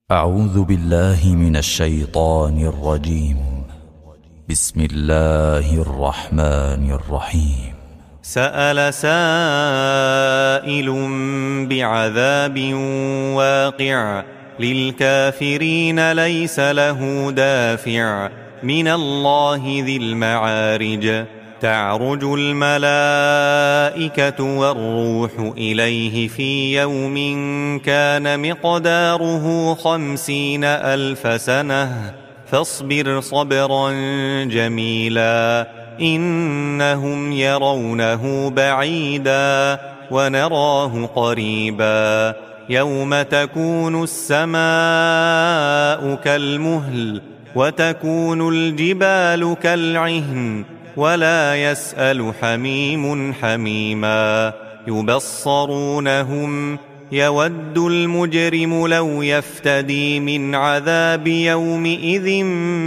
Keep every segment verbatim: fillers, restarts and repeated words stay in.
أعوذ بالله من الشيطان الرجيم. بسم الله الرحمن الرحيم. سأل سائل بعذاب واقع للكافرين ليس له دافع من الله ذي المعارج. تعرج الملائكة والروح إليه في يوم كان مقداره خمسين ألف سنة فاصبر صبرا جميلا إنهم يرونه بعيدا ونراه قريبا. يوم تكون السماء كالمهل وتكون الجبال كالعهن ولا يسأل حميم حميما. يبصرونهم يود المجرم لو يفتدي من عذاب يومئذ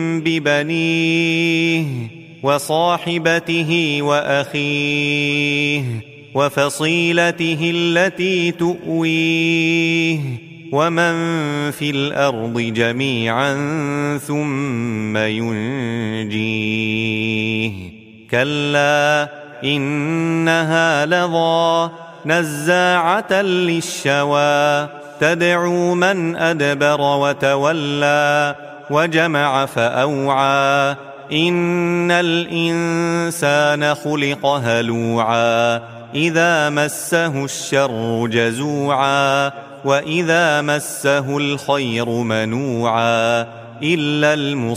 ببنيه وصاحبته وأخيه وفصيلته التي تؤويه ومن في الأرض جميعا ثم ينجيه. كلا إنها لظى نزاعة للشوى تدعو من أدبر وتولى وجمع فأوعى. إن الإنسان خلق هلوعا إذا مسه الشر جزوعا وإذا مسه الخير منوعا إلا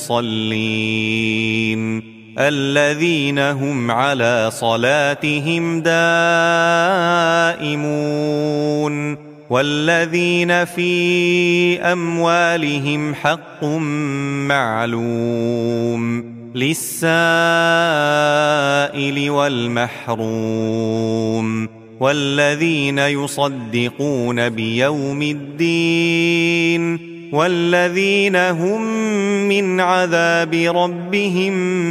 المصلين الذين هم على صلاتهم دائمون والذين في أموالهم حق معلوم للسائل والمحروم والذين يصدقون بيوم الدين والذين هم من عذاب ربهم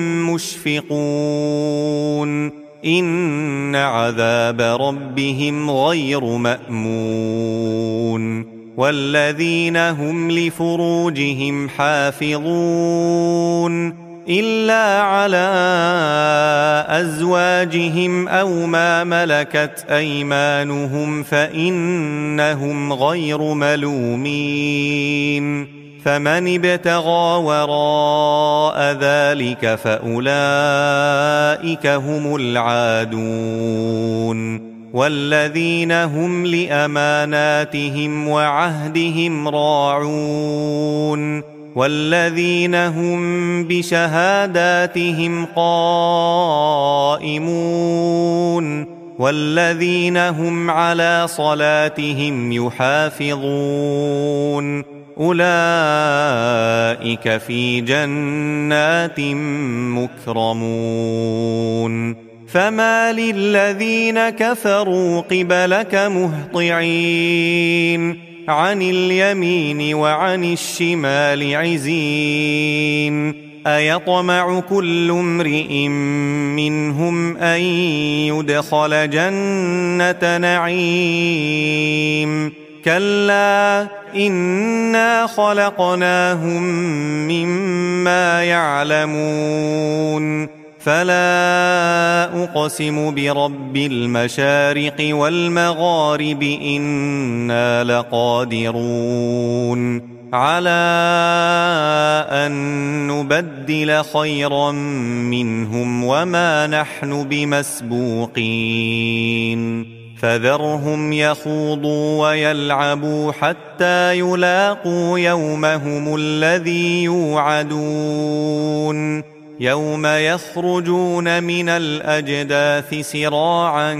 مشفقون. إن عذاب ربهم غير مأمون. والذين هم لفروجهم حافظون إلا على أزواجهم أو ما ملكت أيمانهم فإنهم غير ملومين. فمن ابتغى وراء ذلك فأولئك هم العادون. والذين هم لأماناتهم وعهدهم راعون والذين هم بشهاداتهم قائمون والذين هم على صلاتهم يحافظون أولئك في جنات مكرمون. فما للذين كفروا قبلك مهطعين عن اليمين وعن الشمال عزين. أيطمع كل امرئ منهم أن يدخل جنة نعيم كلا إنا خلقناهم مما يعلمون. فلا أقسم برب المشارق والمغارب إنا لقادرون على أن نبدل خيرا منهم وما نحن بمسبوقين. فذرهم يخوضوا ويلعبوا حتى يلاقوا يومهم الذي يوعدون يوم يخرجون من الأجداث سراعا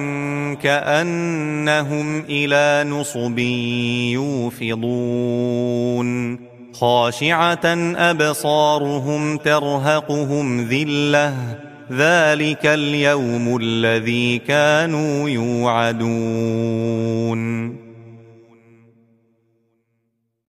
كأنهم إلى نصب يوفضون. خاشعة أبصارهم ترهقهم ذلة ذلك اليوم الذي كانوا يوعدون.